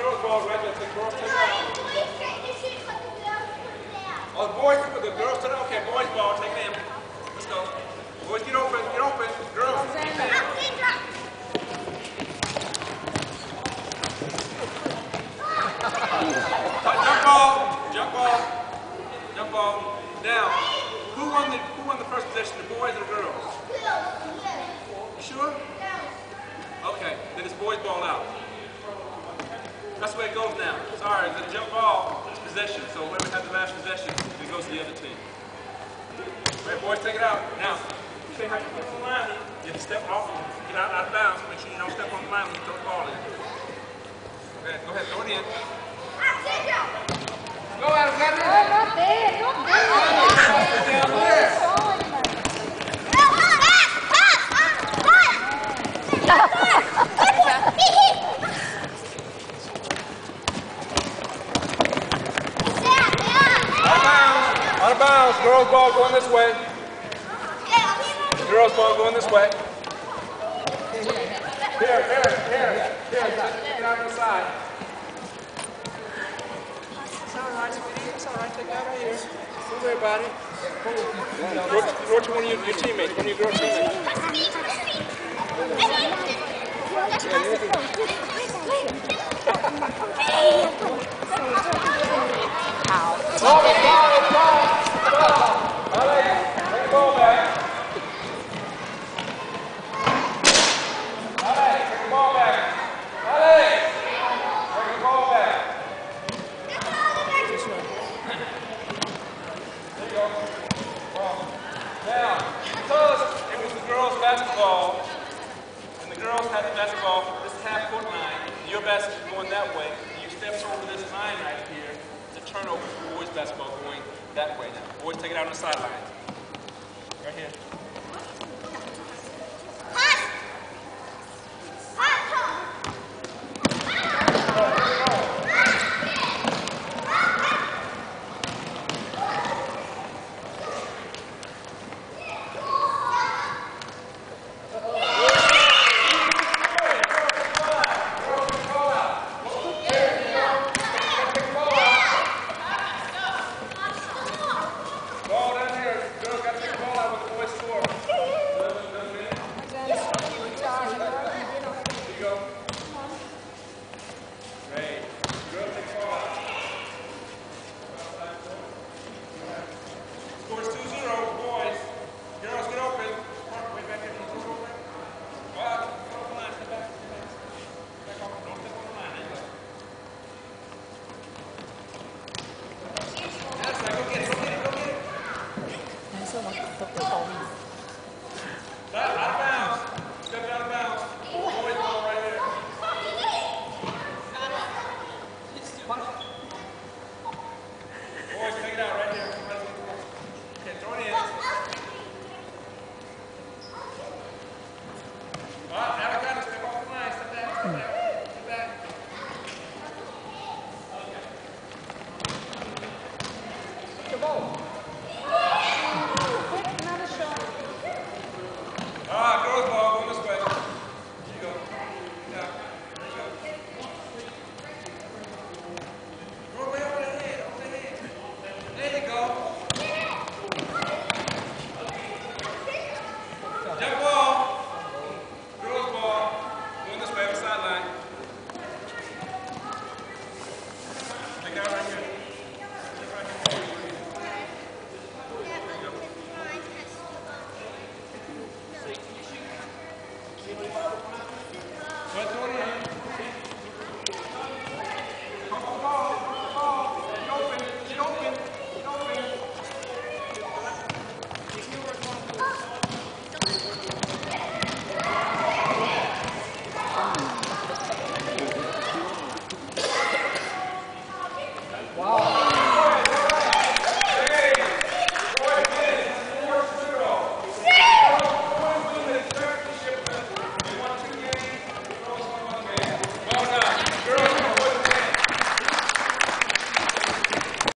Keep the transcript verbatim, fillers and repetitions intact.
girls' ball right there. The girls take it out. Oh, the boys, the girls take it out. Okay, boys' ball, take it in. Let's go. Boys, get open, get open. Girls, take it in. Jump ball, jump ball, jump ball. Now, who won the who won the first possession? The boys or the girls? You sure? Okay, then it's boys' ball out. That's the way it goes now. Sorry, the jump ball is possession, so whoever has the last possession, it goes to the other team. All right, boys, take it out. Now, you can't have to put it on the line. You have to step off, get out, out of bounds. Make sure you don't step on the line when you throw the ball in. Okay, go ahead, throw it in. Go, Adam, get it in. No, not there, not there. Down there. Out of bounds. Girls' ball going this way. Girls' ball going this way. Here, here, here, here. Take it out on the side. It's all right, sweetie. It's all right. Take it out right here. Move everybody. Throw it to one of your, your teammates, one of your girls' teammates. Ball, ball, ball, ball. Alex, take the ball back. Alex, take the ball back. Alex, take the ball back. There you go. Ball. Now, because it was the girls' basketball, and the girls had the basketball, this is half court line, your basket is going that way, and you step over this line right here. Turnover for boys basketball going that way now. Boys, take it out on the sideline. Right here.